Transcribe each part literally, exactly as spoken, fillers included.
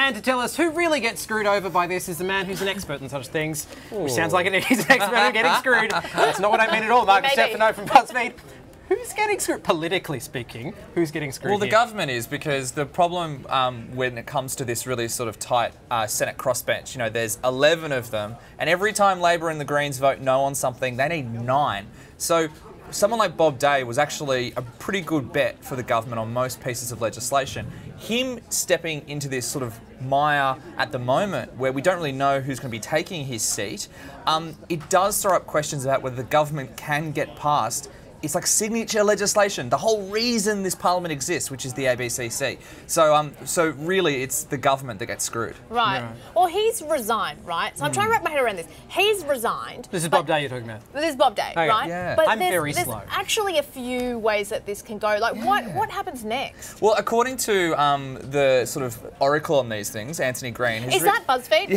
man to tell us who really gets screwed over by this is the man who's an expert in such things. Ooh. Which sounds like an, he's an expert in getting screwed. That's not what I mean at all. Marcus Stefano from BuzzFeed. Who's getting screwed? Politically speaking, who's getting screwed Well, the here? government is, because the problem um, when it comes to this really sort of tight uh, Senate crossbench, you know, there's eleven of them, and every time Labor and the Greens vote no on something, they need nine. So someone like Bob Day was actually a pretty good bet for the government on most pieces of legislation. Him stepping into this sort of mire at the moment where we don't really know who's going to be taking his seat, um, it does throw up questions about whether the government can get past. It's like signature legislation, the whole reason this parliament exists, which is the A B C C. So, um, so really, it's the government that gets screwed. Right. Yeah. Well, he's resigned, right? So I'm mm. trying to wrap my head around this. He's resigned. This is Bob Day you're talking about. This is Bob Day, okay. right? Yeah. But I'm there's, very there's slow. actually a few ways that this can go. Like, yeah. what what happens next? Well, according to um, the sort of oracle on these things, Anthony Green has is that BuzzFeed?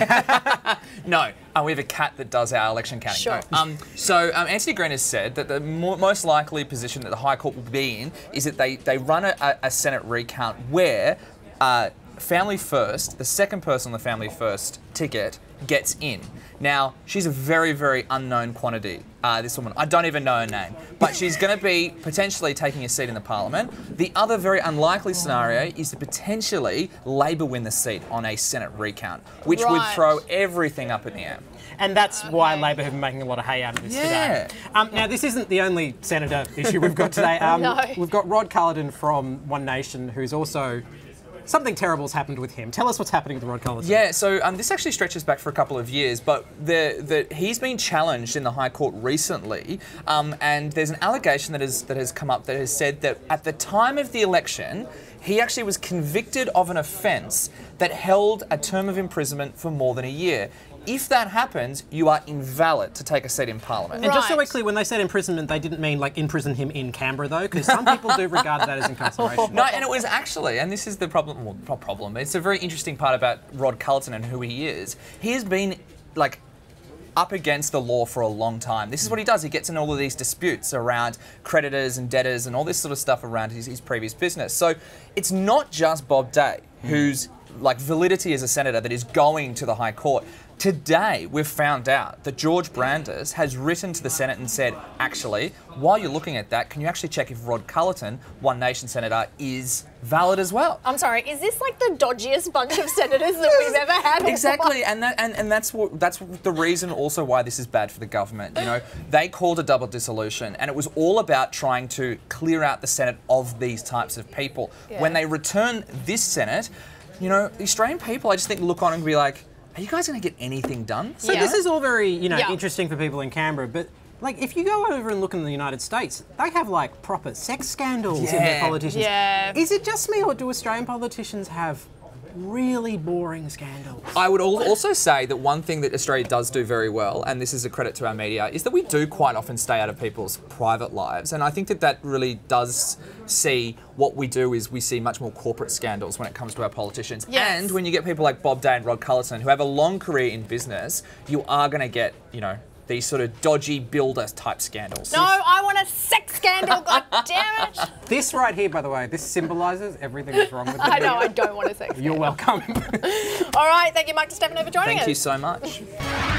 Yeah. No. no. Uh, we have a cat that does our election counting. Sure. No. Um, so um, Anthony Green has said that the mo most likely position that the High Court will be in is that they, they run a, a Senate recount where uh, Family First, the second person on the Family First ticket, gets in. Now, she's a very, very unknown quantity, uh, this woman. I don't even know her name. But she's going to be potentially taking a seat in the parliament. The other very unlikely scenario is to potentially Labor win the seat on a Senate recount, which right. would throw everything up in the air. And that's okay. why Labor have been making a lot of hay out of this yeah. today. Um, now, this isn't the only senator issue we've got today. Um, no. We've got Rod Culleton from One Nation, who's also... Something terrible's happened with him. Tell us what's happening with Rod Culleton. Yeah, so um, this actually stretches back for a couple of years, but the, the, he's been challenged in the High Court recently, um, and there's an allegation that, is, that has come up that has said that at the time of the election, he actually was convicted of an offence that held a term of imprisonment for more than a year. If that happens, you are invalid to take a seat in Parliament. And right. just so we're clear, when they said imprisonment, they didn't mean like imprison him in Canberra, though, because some people do regard that as incarceration. No, and it was actually, and this is the problem, well, not problem, it's a very interesting part about Rod Culleton and who he is. He has been, like, up against the law for a long time. This is what he does. He gets in all of these disputes around creditors and debtors and all this sort of stuff around his, his previous business. So it's not just Bob Day, whose, like, validity as a senator that is going to the High Court. Today, we've found out that George Brandis has written to the Senate and said, actually, while you're looking at that, can you actually check if Rod Culleton, One Nation senator, is valid as well? I'm sorry, is this like the dodgiest bunch of senators that we've ever had? Exactly, and that, and, and that's what that's the reason also why this is bad for the government. You know, they called a double dissolution, and it was all about trying to clear out the Senate of these types of people. Yeah. When they return this Senate, you know, the Australian people, I just think, look on and be like, are you guys going to get anything done? So yeah. this is all very, you know, yeah. interesting for people in Canberra, but like if you go over and look in the United States, they have like proper sex scandals yeah. in their politicians. Yeah. Is it just me, or do Australian politicians have really boring scandals? I would also say that one thing that Australia does do very well, and this is a credit to our media, is that we do quite often stay out of people's private lives. And I think that that really does see what we do is we see much more corporate scandals when it comes to our politicians. Yes. And when you get people like Bob Day and Rod Culleton who have a long career in business, you are going to get, you know, these sort of dodgy builder type scandals. No, I want a sex scandal, god damn it! This right here, by the way, this symbolises everything that's wrong with it. I know, I don't want a sex scandal. You're welcome. All right, thank you, Mike Stefano, for joining Thank us. you so much.